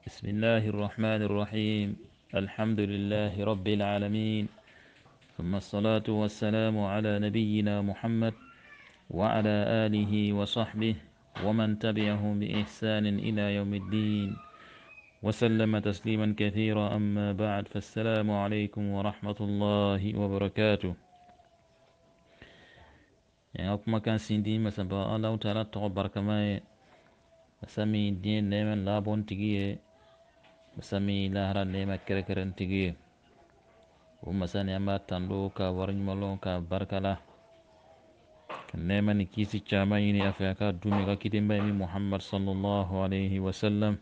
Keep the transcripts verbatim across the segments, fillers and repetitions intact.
بسم الله الرحمن الرحيم. الحمد لله رب العالمين، ثم الصلاة والسلام على نبينا محمد وعلى آله وصحبه ومن تبعهم بإحسان إلى يوم الدين وسلم تسليما كثيرا. أما بعد، فالسلام عليكم ورحمة الله وبركاته. يعني أكما كان سيدي مسبا الله تعالى تغبر كما مسامي دين نيمن لابون تجيه مسامي لاهرا نيمة كركرن تجيه ومساني أما تندو كا ورنمالون كا بركلا كنما نكيسي تشاميني أفياكا دومي غا كتن بامي محمد صلى الله عليه وسلم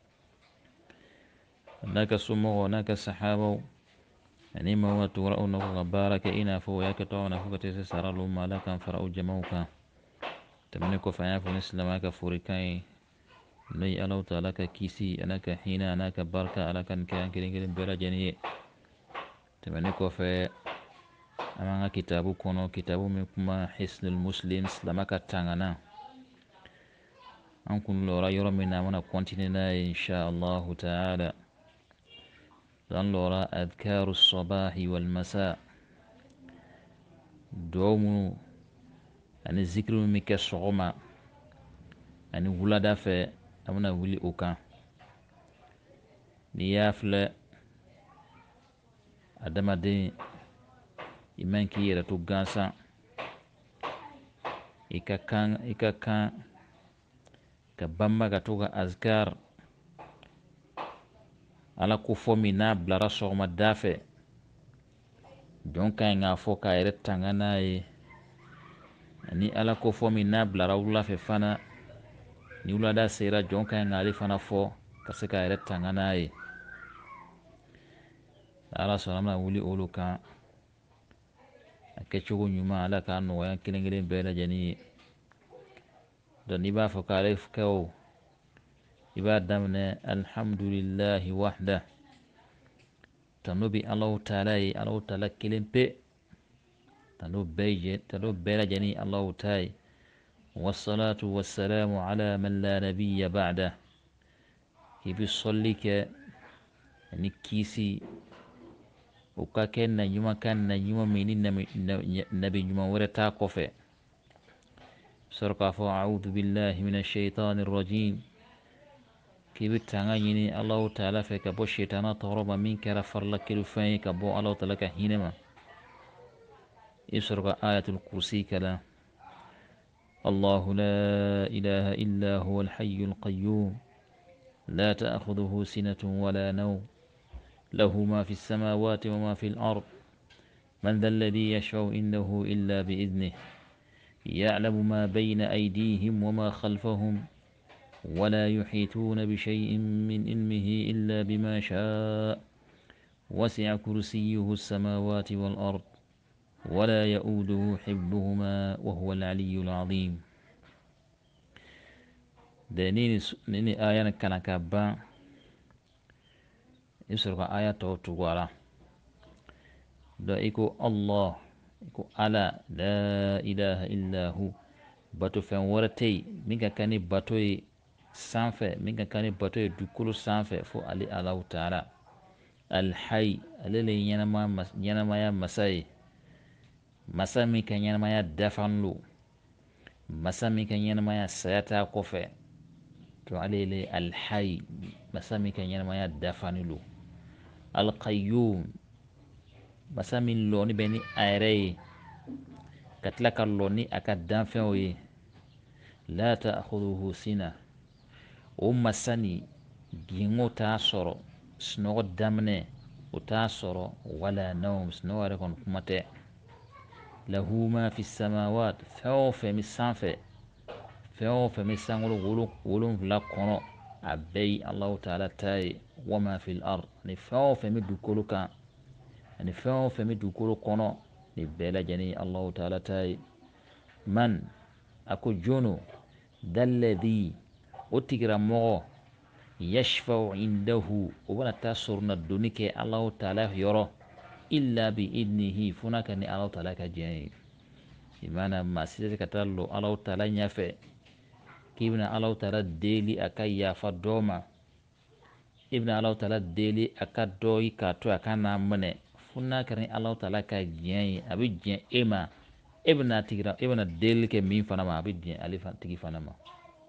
ناك سمو وناك الصحابة يعني ما هو تورأو نكو بارك إنا فو يكتو نكو كتسي سرالو مالاكا فرأو جموكا تمنكو فيافو نسلماك فوريكاي ني ألو تالاك كيسي أناك حينا أناك باركا ألاكا كيان كرين كرين بلا جنيه تمنكو في أمانا كتابو كونو كتابو مكما حسن المسلم سلماك تانغانا أنكم لورا يورا منا منا كونتينينا إن شاء الله تعالى. لأن لورا أذكار الصباح والمساء دومو أن الذكر مكا صغما أن ولدا في أمنا ولي أوكا نيافل أدما دي إمان كي يرتو غانسا إكا كان إكا كان كباما غتوغا أذكار على كفومي نابلا صغما دافع jonka nga foka ere tangana e ni ala ko fo mi nabla rawla fe fana ni wula da sera jonka nga ali fana fo kaseka ere tangana e ala salama wuli oluka akechugo nyuma ala ka no ya kilengele bela jani do ni ba fo ka ref ko iba damne alhamdulillah wahda tanubi allah taala allah taala kilimpe تنو بيجي تنو بيلا جني الله تاي والصلاة والسلام على من لا نبي بعده كيف يصلي ك نكيسي وكاكن نجوم كان نجوم من النبي نجوم ورتا قفة سرقة أعوذ بالله من الشيطان الرجيم كيف تعنيني الله تعالى فيك بو الشيطان تهرب منك رفر لك كيف بو الله تعالى كهينما يسرق آية الكرسي كلا الله لا إله إلا هو الحي القيوم لا تأخذه سنة ولا نوم له ما في السماوات وما في الأرض من ذا الذي يشفع عنده إلا بإذنه يعلم ما بين أيديهم وما خلفهم ولا يحيطون بشيء من علمه إلا بما شاء وسع كرسيه السماوات والأرض ولا يؤوده حفظهما وهو العلي العظيم. ده نيني نيني آية كان كابا يسرق آية توتوغارا ده إيكو الله إيكو على لا إله إلا هو باتو فين ورتي ميغا كاني باتوي سانفة ميغا كاني باتوي دكولو سانفة فو علي الله تعالى الحي اللي ينما ينما يا مساي مسامي كان ينما يا دفنلو مسامي كان ينما يا سياتا كوفي تو علي الحي مسامي كان ينما يا دفنلو القيوم مسامي لوني بني ايري كتلك اللوني اكاد دافعوي لا تأخذه سنة وما سني جيمو تاسورو سنو دامني وتاسورو ولا نوم سنو ركون كمتي له ما في السماوات فهو في مسانفه فهو في مسانولو ولو ولو فلا كونو أبي الله تعالى تاي وما في الأرض نفهو في مدوكولو كان نفهو في مدوكولو كونو نبلا جني الله تعالى تاي من أكو جونو ذا الذي أتكرا مغو يشفع عنده وبنا تاسورنا الدنيك الله تعالى يرى إلا بإذنه فناك ني الله تعالى كجاني بمعنى ما سيدك تالو الله تعالى نيافي كيبنا الله تعالى ديلي أكا يافا دوما ibn Allah taala deli aka doyi ka to aka na mane funna karin Allah taala ka jiyan abi jiyan ema ibn tigira ibn deli ke min fana ma abi jiyan ali fan tigi fana ma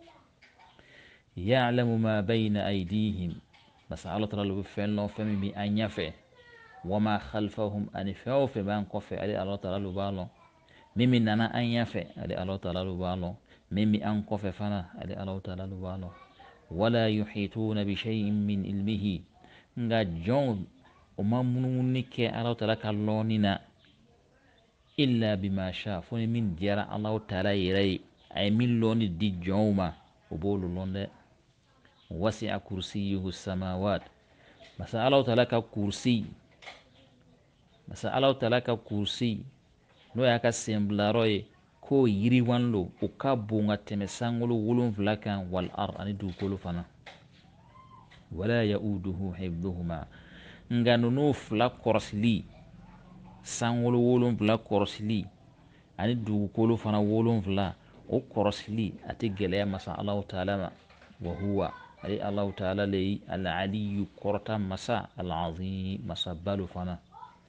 ya'lamu ma bayna aydihim basa Allah taala lu fen lo fami mi anyafe wama khalfahum ani fɛn o fɛn b'an kɔfɛ ale Alahu taala lu b'a lɔn min min nana an ɲɛfɛ ale Alahu taala lu b'a lɔn min min an kɔfɛ fana ale Alahu taala lu b'a lɔn wala yuhituna bi shay'in min ilmihi nka jɔnw o ma munumuni kɛ Alahu taala ka lɔnni na illa bima sha fo ni min diyara Alahu taala yɛrɛ ye a ye min lɔnni di jɔnw ma o b'olu lɔn dɛ wasi'a kursiyuhu samawat masa Alahu taala ka kursi masa Alahu taala ka kursi n'o y'a ka senbilayɔrɔ ye k'o yiriwan lo o ka bon ka tɛmɛ sankolo wolonfila kan wal ar ani dugukolo fana wala ya'uduhu hifdhuhuma nka ninnu fila kɔrɔsili sankolo wolonfila kɔrɔsili ani dugukolo fana wolonfila o kɔrɔsili a tɛ gɛlɛya masa Alahu taala ma wa huwa ale Alahu taala le ye al-aliyu kɔrɔta masa al-azim masa balo fana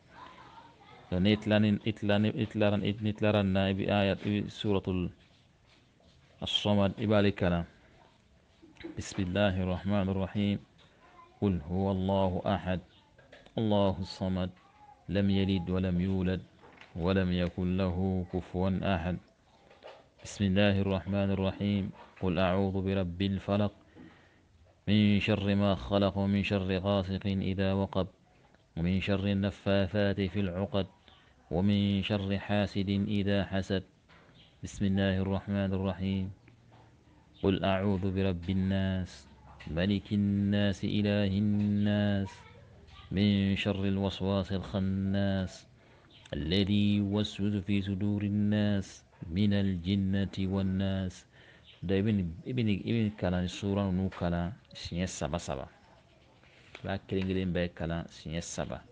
نتلان إتلان إتلان إتلان بآية سورة الصمد إبالك بسم الله الرحمن الرحيم قل هو الله أحد الله الصمد لم يلد ولم يولد ولم يكن له كفوا أحد بسم الله الرحمن الرحيم قل أعوذ برب الفلق من شر ما خلق ومن شر غاسق إذا وقب ومن شر النفاثات في العقد ومن شر حاسد إذا حسد بسم الله الرحمن الرحيم قل أعوذ برب الناس ملك الناس إله الناس من شر الوسواس الخناس الذي يوسوس في صدور الناس من الجنة والناس ده ابن ابن ابن كلام السورة نو كلام سنة سبا سبا لا كلمة بين كلام سنة سبا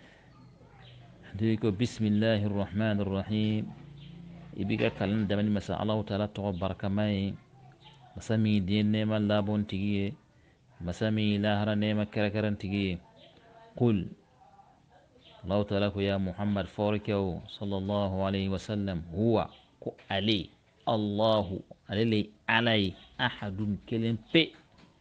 ديكو بسم الله الرحمن الرحيم يبقى كلام دمني مسا الله تعالى تو بركة ماي مسامي دين نيما لابون تيجي مسامي لاهرا نيما كركرن تيجي قل الله تعالى يا محمد فوركو صلى الله عليه وسلم هو علي الله علي علي أحد كلم في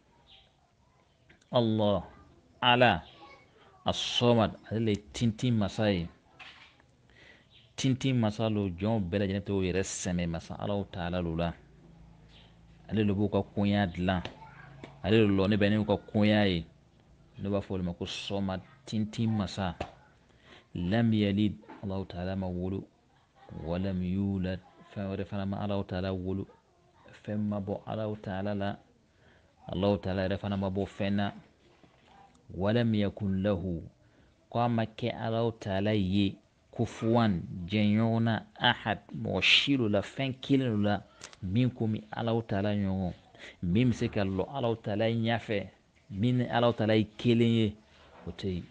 الله على الصمد علي تنتين مساي tintin masa lo jɔn bɛɛ lajɛlen tɛ o yɛrɛ sɛmɛ masa Alahu taala lo la ale lo b'o ka koɲa dilan ale lo lɔ ne bɛ ne ka koɲa ye ne b'a fɔ olu ma ko sɔma tintin masa lam yalid Alahu taala ma wolo walam yulad fɛn wɛrɛ fana ma Alahu taala wolo fɛn ma bɔ Alahu taala la Alahu taala yɛrɛ fana ma bɔ fɛn na walam yakun lahu ko a ma kɛ Alahu taala ye kufuwan jɛɲɔgɔnna ahad mɔgɔ si lo la fɛn kelen lo la min komi Alahu taala ɲɔgɔn min bɛ se ka lɔ Alahu taala ɲɛfɛ min ni Alahu taala ye kelen ye o tɛ yen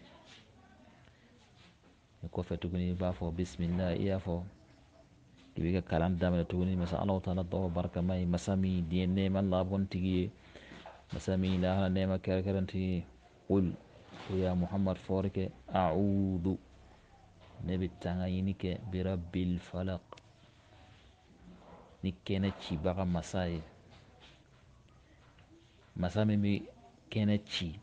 o kɔfɛ tuguni i b'a fɔ bisimila i y'a fɔ i bɛ ka kalan daminɛ tuguni masa Alahu taala tɔgɔ barikama ye masa min diɲɛ nɛɛma labɔntigi ye masa min lahara nɛɛma kɛrɛnkɛrɛntigi ye qul o ya Muhammad fɔri kɛ a'udu ne bɛ tanga ɲini kɛ birabbil falaq ni kɛnɛ cibaga masa ye masa min bɛ kɛnɛ ci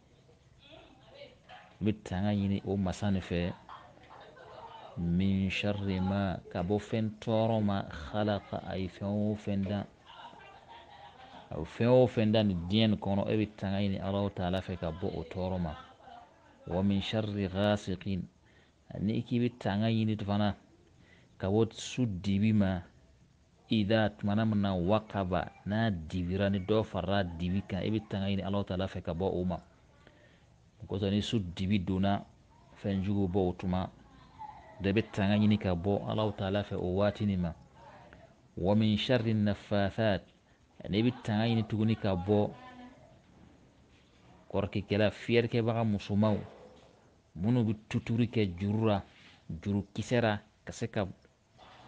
n bɛ tanga ɲini o masa nin fɛ min sharri ma ka bɔ fɛn tɔɔrɔ ma khalaqa a ye fɛn o fɛn da a ye fɛn o fɛn da nin diɲɛ nin kɔnɔ e bɛ tanga ɲini Alahu taala fɛ ka bɔ o tɔɔrɔ ma wa min sharri ghasiqin ni k'i bɛ tanga ɲini fana ka bɔ su dibi ma ida tumana min na wakaba n'a dibira ni dɔ farala dibi kan i bɛ tanga ɲini Alahu taala fɛ ka bɔ o ma o kosɔn ni su dibi donna fɛn jugu bɔ o tuma dɔ bɛ tanga ɲini ka bɔ Alahu taala fɛ o waati nin ma wa min sharri nafathat ni bɛ tanga ɲini tuguni ka bɔ kɔrɔkɛkɛla fiyɛlikɛbaga musomanw minnu bɛ tuturi kɛ juru la juru kisɛ la ka se ka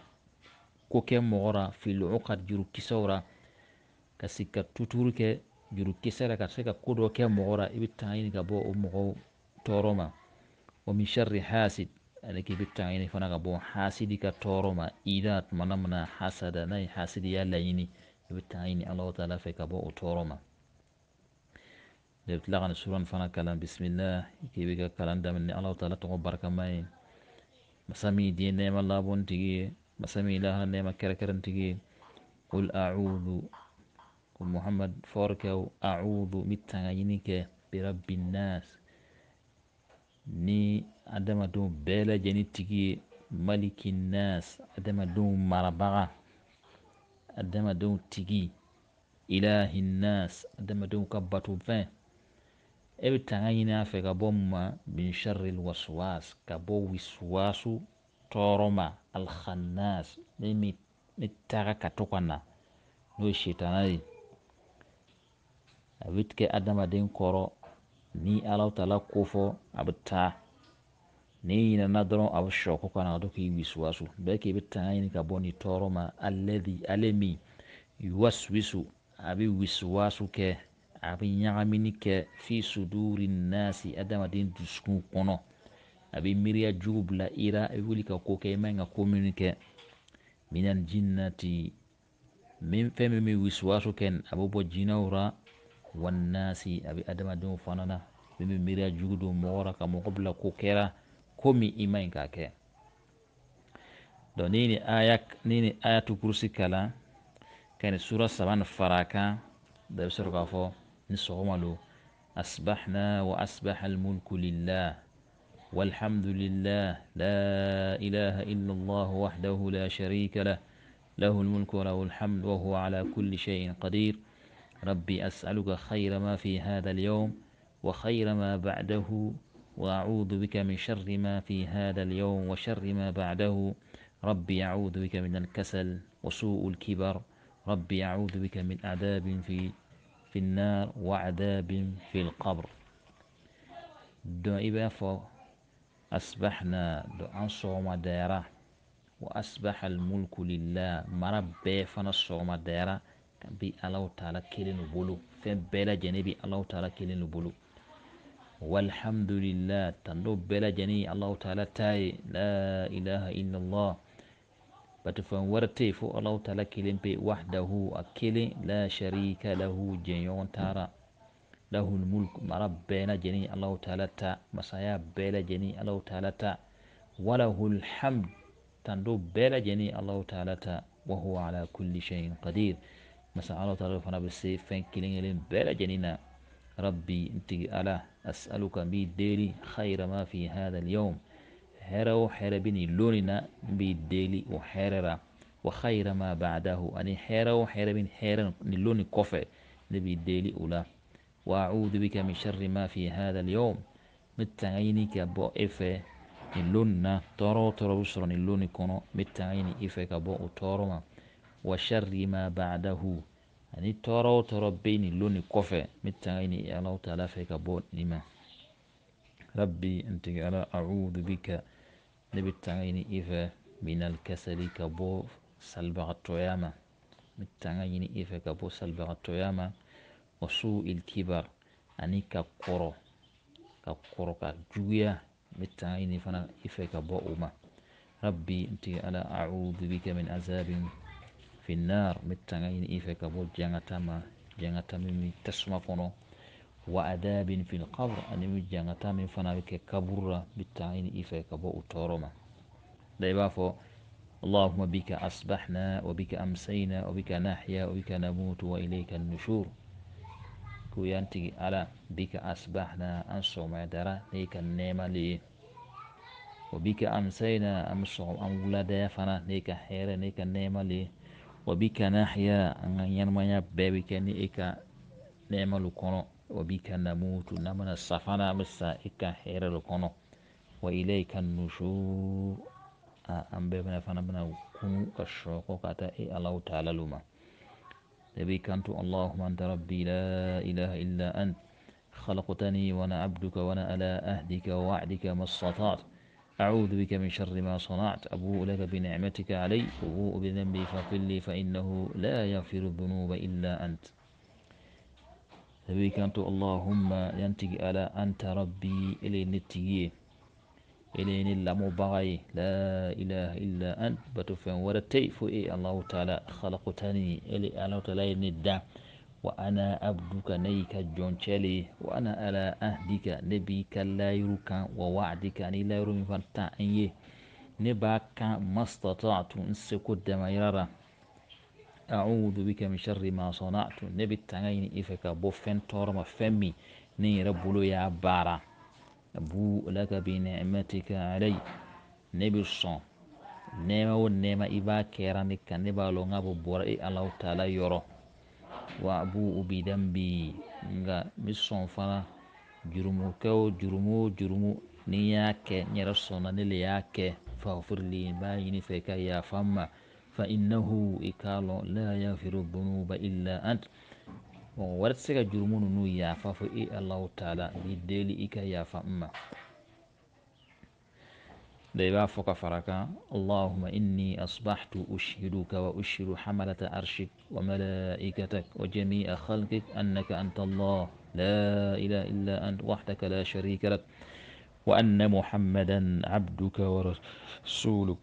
ko kɛ mɔgɔ la fil uqad juru kisɛw la ka se ka tuturi kɛ juru kisara ka se ka ko dɔ kɛ mɔgɔ la i bɛ tanga ɲini ka bɔ o mɔgɔw tɔɔrɔ ma wa min sharri hasid ani k'i bɛ tanga ɲini fana ka bɔ hasidi ka tɔɔrɔ ma ida tuma na mana hasada n'a ye hasidiya laɲini i bɛ tanga ɲini Alahu taala fɛ ka bɔ o tɔɔrɔ ma de bɛ tila ka nin sura nin fana kalan bisimila k'i bɛ ka kalan daminɛ ni Alahu taala tɔgɔ barikama ye masa min diɲɛ nɛɛma labɔntigi ye masa min lahara nɛɛma kɛrɛnkɛrɛntigi ye qul a'udhu ko Muhammad fɔrikɛw a'udhu mi tanga ɲini kɛ birabbin nas ni adamadenw bɛɛ lajɛlen tigi ye malikin nas adamadenw marabaga adamadenw tigi ilahin nas adamadenw ka batofɛn e bɛ tanga ɲini a fɛ ka bɔ mun ma min sharril waswas ka bɔ wiswasu tɔɔrɔ ma alkhannas ni ni taga ka to ka na n'o ye shetana ye a bɛ kɛ adamaden kɔrɔ ni Alahu taala ko fɔ a bɛ taa ni ɲinɛna dɔrɔn a bɛ sɔko ka na ka to k'i wiswasu bɛɛ k'i bɛ tanga ɲini ka bɔ ni tɔɔrɔ ma alladhi ale min yuwaswisu a bɛ wiswasu kɛ a bɛ ɲagamini kɛ fi suduri nasi adamaden dusukun kɔnɔ a bɛ miiriya jugu bila i la a bɛ wuli ka ko kɛ i man ka ko minnu kɛ minal jinnati min fɛn min bɛ wiswasu kɛ a bɛ bɔ jinɛw la wannasi a bɛ adamadenw fana na min bɛ miiriya jugu don mɔgɔ la ka mɔgɔ bila ko kɛra ko min i man k'a kɛ donc ni ni aya ni ni ayatu kursi kalan ka ni sura saba ni fara a kan da bɛ sɔrɔ k'a fɔ ni sɔgɔma don asbahna wa asbaha almulku lillah والحمد لله لا إله إلا الله وحده لا شريك له له الملك وله الحمد وهو على كل شيء قدير ربي أسألك خير ما في هذا اليوم وخير ما بعده وأعوذ بك من شر ما في هذا اليوم وشر ما بعده ربي أعوذ بك من الكسل وسوء الكبر ربي أعوذ بك من عذاب في في النار وعذاب في القبر دعي فو أصبحنا دعان صوم دائرة وأصبح الملك لله مربى فنا صوم دائرة بي الله تعالى كلين بولو فين بلا جنبي الله تعالى كلين بولو والحمد لله تندو بلا جني الله تعالى تاي لا إله إلا الله بتفهم ورتي فو الله تعالى كلين بي وحده أكلين لا شريك له جنيون تارا له الملك مربنا جني الله تعالى تا مسايا بلا جني الله تعالى تا وله الحمد تندو بلا جني الله تعالى تا وهو على كل شيء قدير مسا الله تعالى فانا بسي فين كلين بلا جنينا ربي انتي على أسألك بي ديلي خير ما في هذا اليوم هرو حير بني لوننا بي ديلي وحيررا وخير ما بعده أني هرو حير بني حير لوني كوفي نبي ديلي أولا وأعوذ بك من شر ما في هذا اليوم متعيني كبو إفه نلوننا ترو ترو بسر نلوني كونو متعيني إفه كبو تورما وشر ما بعده يعني ترو ترو بيني لوني كوفي متعيني الله تعالى في كبو نما ربي أنت على أعوذ بك نبتعيني إفه من الكسل كبو سلبغ التوياما متعيني إفه كبو سلبغ التوياما وسوء الكبر أني كقرو كقرو كجويا متعيني فانا إفك بؤما ربي أنت على أعوذ بك من عذاب في النار متعيني إفك بو جانتما جانتما من تسمى فنو وعذاب في القبر أني من جانتما فانا بك كبر متعيني إفك بؤ تورما دايبافو اللهم بك أصبحنا وبك أمسينا وبك نحيا وبك نموت وإليك النشور كويانتي على بك أصبحنا أنصوم دارا نيك النعمة لي وبك أمسينا أمصوم أمولادا فانا نيك حير نيك النعمة لي وبك نحيا أن ينمي بابك نيك نعمة لكونو وبك نموت نمنا الصفانا مسا إك حير لكونو وإليك النشور أم بابنا فانا بنا كنو كشوكو كاتا إي الله تعالى لما نبيك أنت اللهم أنت ربي لا إله إلا أنت خلقتني وأنا عبدك وأنا على أهدك ووعدك ما استطعت أعوذ بك من شر ما صنعت أبوء لك بنعمتك علي وأبوء بذنبي فاغفر لي فإنه لا يغفر الذنوب إلا أنت Nabi kanto Allahumma yantigi ala anta rabbi ele netigi ele ni lamu bagay la ilaha illa ant batu fen wara tay fo e Allah ta'ala khalaqtani ele Allah ta'ala nidda wa ana abduka nayka joncheli wa ana ala ahdika nabika la yuruka wa wa'dika ni la yurumi fanta anye ne ba kan mastata'tu nsiku damayara a'udhu bika min sharri ma sana'tu ne bi tangayni ifaka bo fen torma femmi ni rabbulu ya bara abu laka bi ni'matika alay ne bi son nema wo nema iba kera ni kan ne ba lo ngabo bora e Allah ta'ala yoro wa abu ubi dambi nga mi son fana jurumu kaw jurumu jurumu ni yake nyara sona ne le yake faghfir li ba yini fe ka ya famma fa innahu ikalo la yaghfiru dhunuba illa ant bon wat sega jurumu nu ya fa fo e Allah ta'ala ni deli ika ya famma دايما فوق فركا اللهم إني أصبحت أشهدك وأشهد حملة عرشك وملائكتك وجميع خلقك أنك أنت الله لا إله إلا أنت وحدك لا شريك لك وأن محمدا عبدك ورسولك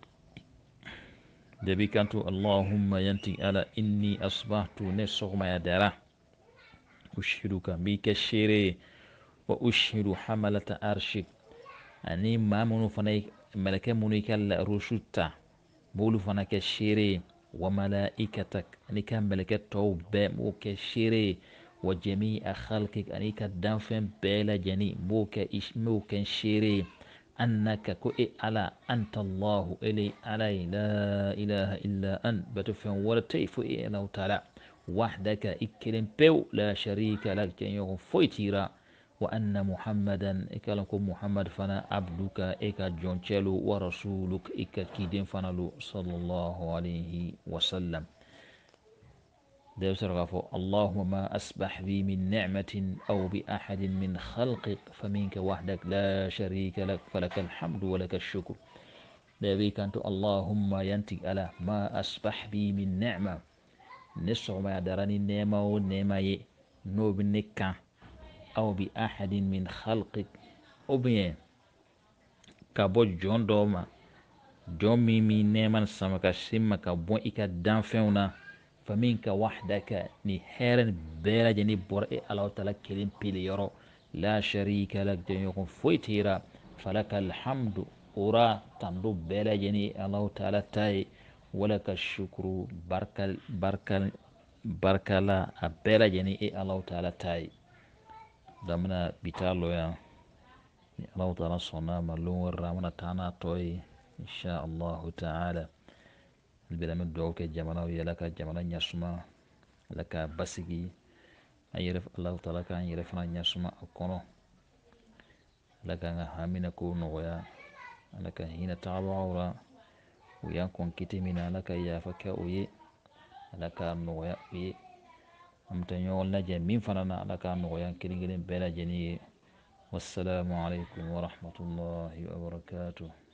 دبيك أنت اللهم ينتي على إني أصبحت نسغ ما يدرى أشهدك بك الشيري وأشهد حملة عرشك أني ما منو فنيك ملكة منيك الرشوتا بولو فانا كشيري وملائكتك أني كان ملكة توبة مو كشيري وجميع خلقك أني كدام فين بلا جني مو كإشمو كشيري أنك كوئي على أنت الله إلي علي لا إله إلا أنت بتفهم ولا تيفو إيه الله تعالى وحدك إكلم بيو لا شريك لك جنيو فويتيرا وأن محمدا إكالكم محمد فنا عبدك إكا جونشلو ورسولك إكا كيدين فنالو صلى الله عليه وسلم ده سرغفو اللهم ما أسبح بي من نعمة أو بأحد من خلقك فمنك وحدك لا شريك لك فلك الحمد ولك الشكر ده بيكانتو اللهم ينتق على ما أسبح بي من نعمة نسو ما يدراني نعمة ونعمة نو بنكا أو بأحد من خلقك أو بين كابو جون دوما جون ميمي نيمان سمكا سمكا كابو إكا دانفونا فمنك وحدك نهيرن بيلا جني برئي الله تعالى كلم بيلي يرو لا شريك لك جنيكم فويتيرا فلك الحمد أورا تندو بيلا جني الله تعالى تاي ولك الشكر بركة بركة بركة لا بيلا جني الله تعالى تاي damna bitalo ya Allah ta'ala sona malum ramana tana toy insha Allah ta'ala bila min do ke jamana ya laka jamana nyasuma laka basigi ayiref Allah ta'ala kan yiref na nyasuma kono laka nga hamina ko no ya laka hina ta'awura ويان كون كيتي من لك يا فكا وي لك نويا وي أمتنيو لنا من فنانا لك نويا كيرين بلا جني والسلام عليكم ورحمة الله وبركاته.